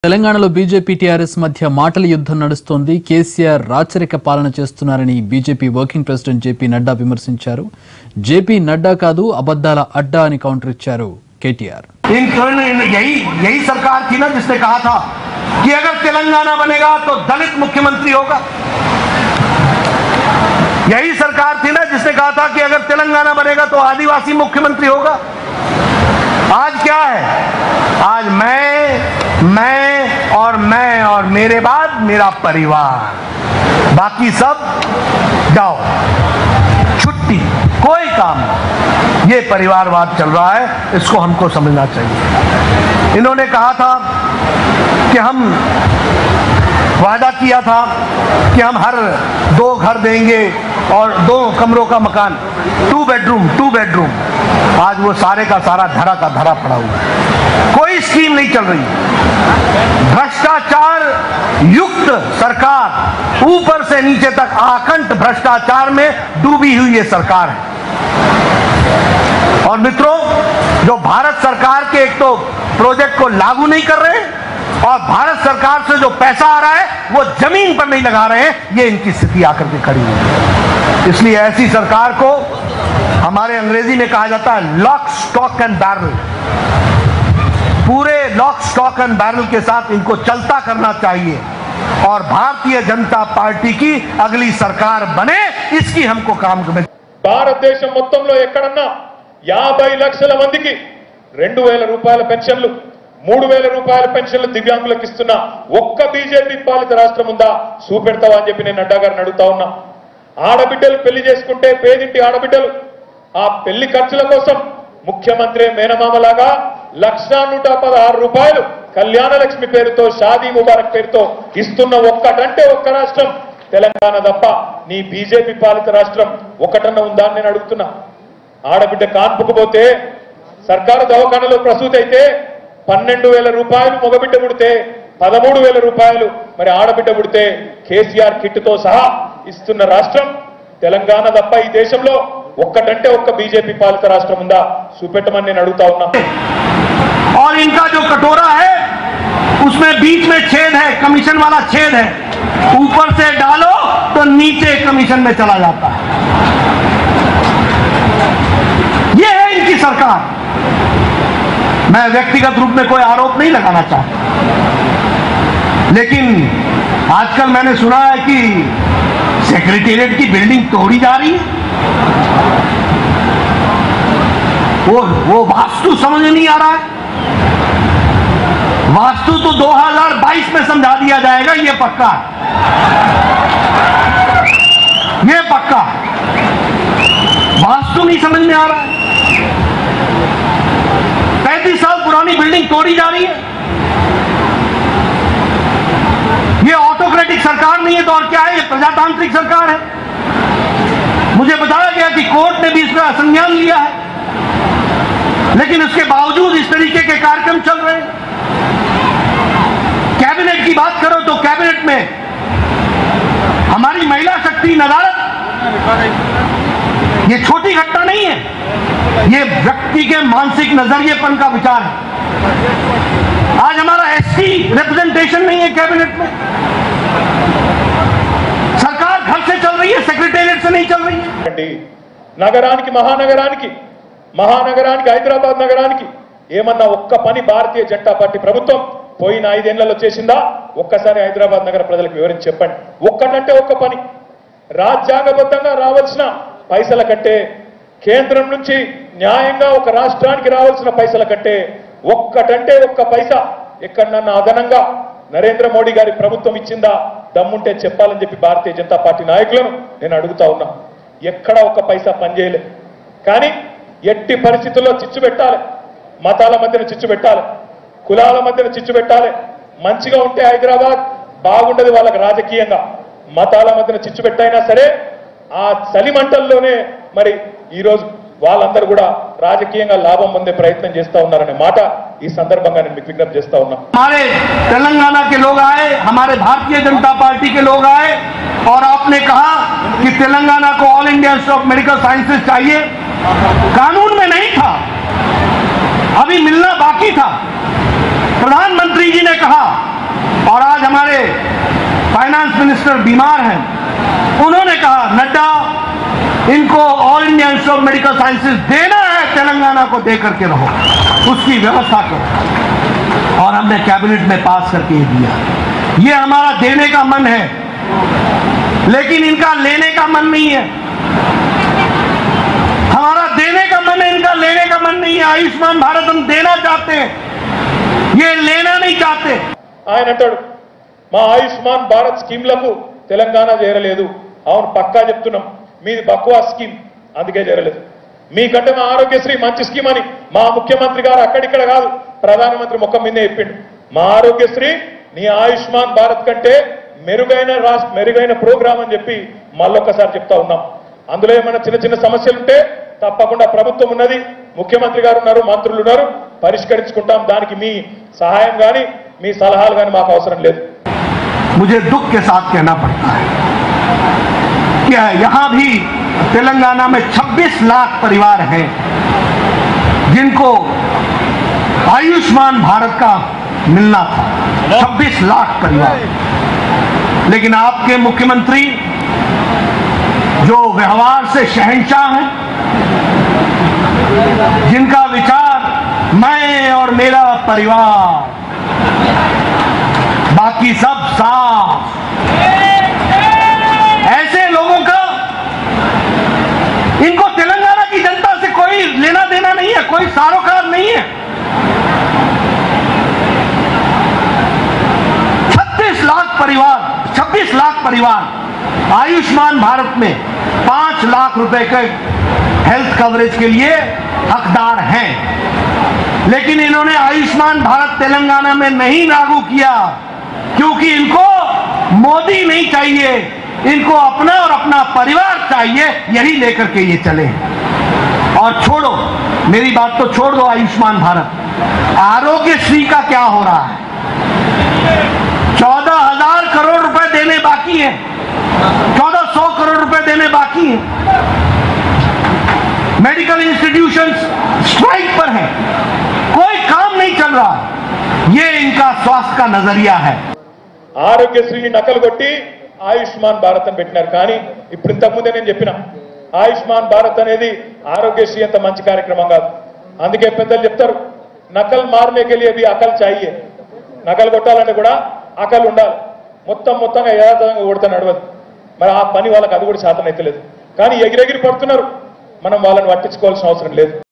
తెలంగాణలో BJP TRS మధ్య మాటల యుద్ధం నడుస్తోంది. కేసీఆర్ రాచరిక పాలన చేస్తున్నారని BJP working president JP Nadda విమర్శించారు. జేపీ నడ్డా కాదు అబద్ధాల అడ్డా అని కౌంటర్ ఇచ్చారు కేటీఆర్. यही सरकार थी ना जिसने कहा था कि अगर तेलंगाना बनेगा तो दलित मुख्यमंत्री होगा। यही सरकार थी ना जिसने कहा था कि अगर तेलंगाना बनेगा तो आदिवासी मुख्यमंत्री होगा। आज क्या है? आज मैं और मेरे बाद मेरा परिवार, बाकी सब जाओ, छुट्टी, कोई काम नहीं। ये परिवारवाद चल रहा है, इसको हमको समझना चाहिए। इन्होंने कहा था कि हम वादा किया था कि हम हर 2 घर देंगे और 2 कमरों का मकान, 2 बेडरूम। आज वो सारे का सारा धरा का धरा पड़ा हुआ है, कोई स्कीम नहीं चल रही। भ्रष्टाचार युक्त सरकार, ऊपर से नीचे तक आकंठ भ्रष्टाचार में डूबी हुई ये सरकार है। और मित्रों, जो भारत सरकार के एक तो प्रोजेक्ट को लागू नहीं कर रहे और भारत सरकार से जो पैसा आ रहा है वो जमीन पर नहीं लगा रहे हैं, ये इनकी स्थिति आकर के खड़ी हुई है। इसलिए ऐसी सरकार को हमारे अंग्रेजी में कहा जाता है लॉक स्टॉक एंड बैरल। पूरे लॉक स्टॉक एंड बैरल के साथ इनको चलता करना चाहिए और भारतीय जनता पार्टी की अगली सरकार बने, इसकी हमको काम करना। భారతదేశం మొత్తంలో ఎక్కడన్నా 50 లక్షల మందికి 2000 రూపాయల పెన్షన్లు, 3000 రూపాయల పెన్షన్లు దివ్యాంగులకు ఇస్తున్న ఒక్క బీజేపీ పాలిత రాష్ట్రం ఉందా? చూపెడతావా అని చెప్పి నేను నడ్డా గారిని అడుగుతా ఉన్నా. ఆడబిడ్డలు పెళ్లి చేసుకుంటే పేదింటి ఆడబిడ్డలు ఆ పెళ్లి ఖర్చుల కోసం ముఖ్యమంత్రి మేనమామలాగా 1,116 రూపాయలు కళ్యాణ లక్ష్మి పేరుతో, షాదీ ముబారక్ పేరుతో ఇస్తున్న ఒక్కటంటే ఒక్క రాష్ట్రం తెలంగాణ తప్ప నీ బీజేపీ పాలిత రాష్ట్రం ఒకటన్నా ఉందా అని నేను అడుగుతున్నా. ఆడబిడ్డ కాన్పుకు పోతే, సర్కారు దవాఖానలో ప్రసూతి అయితే 12,000 రూపాయలు మగబిడ్డ పుడితే, 13,000 రూపాయలు మరి ఆడబిడ్డ పుడితే కేసీఆర్ కిట్తో సహా ఇస్తున్న రాష్ట్రం తెలంగాణ తప్ప ఈ దేశంలో ఒక్కటంటే ఒక్క బీజేపీ పాలిత రాష్ట్రం ఉందా? చూపెట్టమని నేను అడుగుతా ఉన్నా. और इनका जो कटोरा है उसमें बीच में छेद है, कमीशन वाला छेद है, ऊपर से डालो तो नीचे कमीशन में चला जाता है। ये है इनकी सरकार। मैं व्यक्तिगत रूप में कोई आरोप नहीं लगाना चाहता, लेकिन आजकल मैंने सुना है कि सेक्रेटेरिएट की बिल्डिंग तोड़ी जा रही है। वो वास्तु समझ नहीं आ रहा है। वास्तु तो 2022 में समझा दिया जाएगा, ये पक्का, ये पक्का। वास्तु नहीं समझ में आ रहा है। 35 साल पुरानी बिल्डिंग तोड़ी जा रही है। ये ऑटोक्रेटिक सरकार नहीं है तो और क्या है? ये प्रजातांत्रिक सरकार है। मुझे बताया गया कि कोर्ट ने भी इसका संज्ञान लिया है, लेकिन उसके बावजूद इस तरीके के कार्यक्रम चल रहे हैं। कैबिनेट की बात करो तो कैबिनेट में हमारी महिला शक्ति नदारत, ये छोटी घटना नहीं है, ये व्यक्ति के मानसिक नजरिएपन का विचार है। आज हमारा एसटी रिप्रेजेंटेशन नहीं है कैबिनेट में। सरकार घर से चल रही है, सेक्रेटेरिएट से नहीं चल रही है। నగరానికి మహానగరానికి హైదరాబాద్ నగరానికి ఏమన్నా ఒక్క పని భారతీయ జనతా పార్టీ ప్రభుత్వం పోయిన 5 ఏళ్లలో చేసిందా? ఒక్కసారి హైదరాబాద్ నగర ప్రజలకు వివరించి చెప్పండి. ఒక్కటంటే ఒక్క పని. రాజ్యాంగబద్ధంగా రావాల్సిన పైసల కంటే, కేంద్రం నుంచి న్యాయంగా ఒక రాష్ట్రానికి రావాల్సిన పైసల కంటే ఒక్కటంటే ఒక్క పైసా ఎక్కడన్నా అదనంగా నరేంద్ర మోడీ గారి ప్రభుత్వం ఇచ్చిందా? దమ్ముంటే చెప్పాలని చెప్పి భారతీయ జనతా పార్టీ నాయకులను నేను అడుగుతా ఉన్నా. ఎక్కడ ఒక్క పైసా పనిచేయలే. కానీ ఎట్టి పరిస్థితుల్లో చిచ్చు పెట్టాలి, మతాల మధ్యన చిచ్చు పెట్టాలి, కులాల మధ్యన చిచ్చు పెట్టాలి. మంచిగా ఉంటే హైదరాబాద్ బాగుండదు వాళ్ళకి రాజకీయంగా. మతాల మధ్యన చిచ్చు పెట్టైనా సరే ఆ చలిమంటల్లోనే మరి ఈరోజు వాళ్ళందరూ కూడా రాజకీయంగా లాభం పొందే ప్రయత్నం చేస్తా ఉన్నారనే మాట ఈ సందర్భంగా నేను మీకు విజ్ఞప్తి చేస్తా ఉన్నా. हमारे तेलंगाना के लोग आए, हमारे भारतीय जनता पार्टी के लोग आए और आपने कहा कि तेलंगाना को All India Institute of Medical Sciences चाहिए। कानून में नहीं था, अभी मिलना बाकी था। प्रधानमंत्री जी ने कहा फाइनेंस मिनिस्टर बीमार हैं, उन्होंने कहा नड्डा इनको All India Institute of Medical Sciences देना है, तेलंगाना को दे करके रहो, उसकी व्यवस्था करो। और हमने कैबिनेट में पास करके ये दिया। ये हमारा देने का मन है, लेकिन इनका लेने का मन नहीं है। हमारा देने का मन है, इनका लेने का मन नहीं है। आयुष्मान भारत हम देना चाहते हैं, ये लेना नहीं चाहते। ఆయన అంటాడు మా ఆయుష్మాన్ భారత్ స్కీమ్లకు తెలంగాణ చేరలేదు. అవును, పక్కా చెప్తున్నాం, మీది బక్వా స్కీమ్, అందుకే చేరలేదు. మీకంటే మా ఆరోగ్యశ్రీ మంచి స్కీమ్ అని మా ముఖ్యమంత్రి గారు అక్కడిక్కడ కాదు, ప్రధానమంత్రి ముఖం మీదే చెప్పిండు. మా ఆరోగ్యశ్రీ నీ ఆయుష్మాన్ భారత్ కంటే మెరుగైన ప్రోగ్రామ్ అని చెప్పి మళ్ళొక్కసారి చెప్తా ఉన్నాం. అందులో ఏమైనా చిన్న చిన్న సమస్యలుంటే తప్పకుండా ప్రభుత్వం ఉన్నది, ముఖ్యమంత్రి గారు ఉన్నారు, మంత్రులు ఉన్నారు, పరిష్కరించుకుంటాం. దానికి మీ సహాయం కానీ మీ సలహాలు కానీ మాకు అవసరం లేదు. मुझे दुख के साथ कहना पड़ता है कि यहां भी तेलंगाना में 26 लाख परिवार हैं जिनको आयुष्मान भारत का मिलना था। 26 लाख परिवार, लेकिन आपके मुख्यमंत्री जो व्यवहार से शहंशाह हैं, जिनका विचार मैं और मेरा परिवार, बाकी सब साफ, ऐसे लोगों का इनको तेलंगाना की जनता से कोई लेना देना नहीं है, कोई सारोकार नहीं है। 26 लाख परिवार आयुष्मान भारत में 5 लाख रुपए के हेल्थ कवरेज के लिए हकदार हैं, लेकिन इन्होंने आयुष्मान भारत तेलंगाना में नहीं लागू किया, क्योंकि इनको मोदी नहीं चाहिए, इनको अपना और अपना परिवार चाहिए। यही लेकर के ये चले। और छोड़ो, मेरी बात तो छोड़ दो आयुष्मान भारत, आरोग्यश्री का क्या हो रहा है? 14,000 करोड़ रुपए देने बाकी हैं, 1400 करोड़ रुपए देने बाकी हैं। मेडिकल इंस्टीट्यूशंस स्ट्राइक पर हैं, कोई काम नहीं चल रहा। ये इनका स्वास्थ्य का नजरिया है। ఆరోగ్యశ్రీని నకలు కొట్టి ఆయుష్మాన్ భారత్ అని పెట్టినారు. కానీ ఇప్పుడు ఇంతకుముందే నేను చెప్పిన ఆయుష్మాన్ భారత్ అనేది ఆరోగ్యశ్రీ అంత మంచి కార్యక్రమం కాదు. అందుకే పెద్దలు చెప్తారు, నకల్ మారనే కే లియే భీ అకల్ చాహియే. నకలు కొట్టాలంటే కూడా అకల్ ఉండాలి. మొత్తంగా యథాతథంగా కొడితే నడవదు. మరి ఆ పని వాళ్ళకి అది కూడా శాతం అయితే లేదు. కానీ ఎగిరెగిరి పడుతున్నారు, మనం వాళ్ళని పట్టించుకోవాల్సిన అవసరం లేదు.